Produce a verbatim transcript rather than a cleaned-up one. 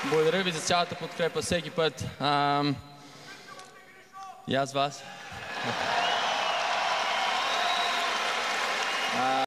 Благодаря ви за цялата подкрепа всеки път. Ам... И аз вас.